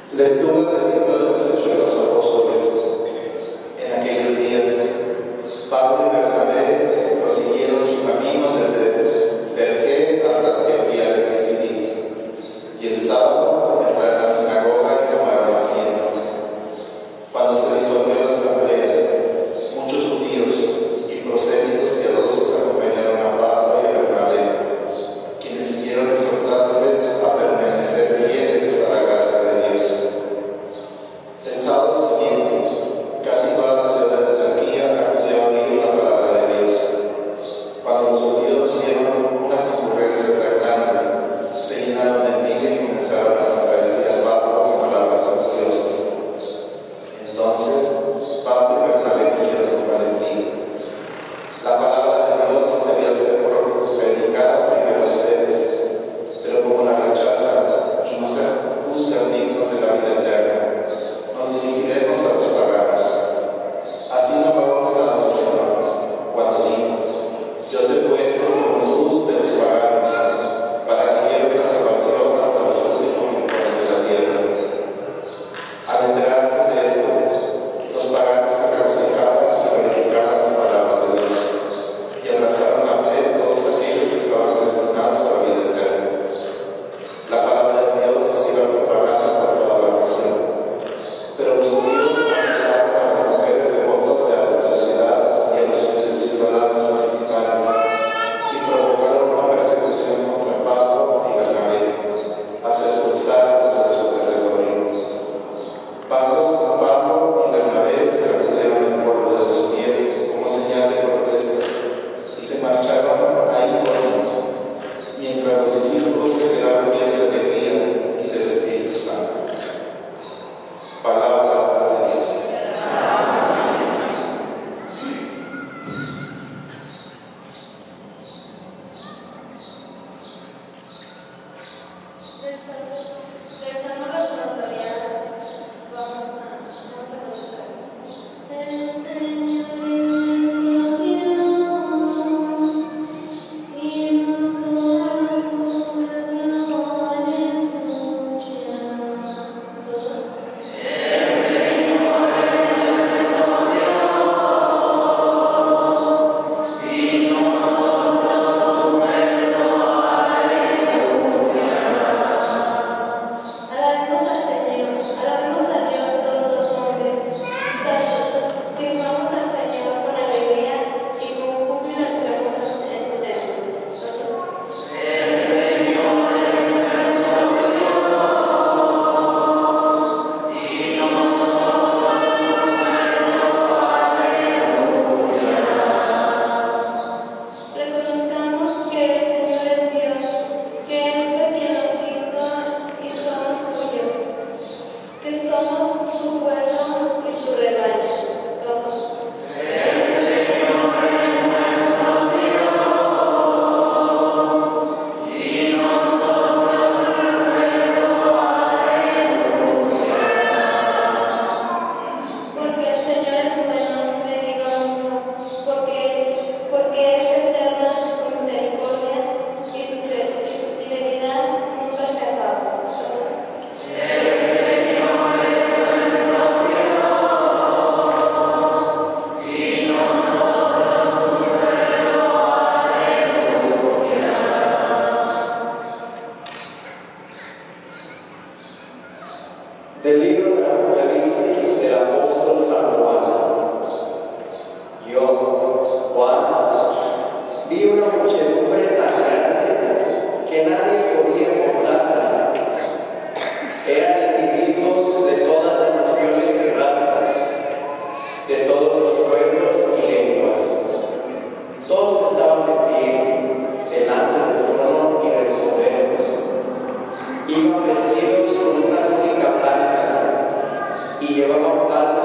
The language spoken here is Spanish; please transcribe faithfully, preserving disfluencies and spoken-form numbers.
Lectura del libro de los Hechos de los Apóstoles. En aquellos días, Pablo y Bernabé prosiguieron su camino desde Perge hasta Antioquía de Pisidia, y el sábado entraron a la sinagoga y tomaron asiento. Cuando se disolvió la asamblea, muchos judíos y prosélitos piadosos acompañaron a Pablo y a Bernabé, quienes siguieron exhortándoles a permanecer fieles a la gracia de Dios. El sábado siguiente, casi toda la ciudad de Antioquía acudió a oír la palabra de Dios. Cuando los judíos vieron una concurrencia tan grande, se llenaron de envidia y comenzaron a contradecir a Pablo con palabras orgullosas. Entonces, Pablo y Bernabé dijeron con valentía: la palabra de Dios debía ser predicada primero a ustedes, pero como la rechazan y no se juzgan dignos de la vida eterna, nos dirigiremos a los paganos. Así nos lo ha ordenado el Señor, cuando dijo: yo te he puesto como luz de los paganos, para que lleve la salvación hasta los últimos rincones de la tierra. Al enterarse de esto, los paganos se regocijaban y glorificaban las palabras de Dios, y abrazaron la fe de todos aquellos que estaban destinados a la vida eterna. La palabra de Dios iba propagada por toda la región, pero los judíos acusaron a las mujeres devotas de alta sociedad y a los ciudadanos municipales, y provocaron una persecución contra Pablo y Bernabé, hasta expulsarlos de su territorio. Pablo, Pablo y Bernabé se sacudieron el polvo de los pies como señal de protesta y se marcharon a Iconio, mientras los discípulos se quedaron llenos de alegría y del Espíritu Santo. Palabra de Dios. Del Salmo, del Salmo responsorial, vamos a, vamos a contar. El Señor es nuestro Dios, y nosotros su pueblo, aleluya. Todos. Alabemos al Señor, alabemos a Dios todos los hombres. Salve, sirvamos al Señor con alegría y con júbilo entremos en su templo. Todos. Reconozcamos que el Señor es Dios, que Él fue quien nos hizo y somos suyos, que somos su pueblo y su rebaño. Todos. Porque el Señor es bueno, bendigámoslo, porque, porque es eterna su misericordia y su, fe, y su fidelidad nunca se acaba. Del libro del Apocalipsis del apóstol San Juan. Yo, Juan, vi una muchedumbre tan grande que nadie podía contarla. Eran individuos de todas las naciones y razas, de todos los pueblos y lenguas. Todos estaban de pie delante del trono y del Cordero. Iban vestidos con una túnica blanca y llevaban palmas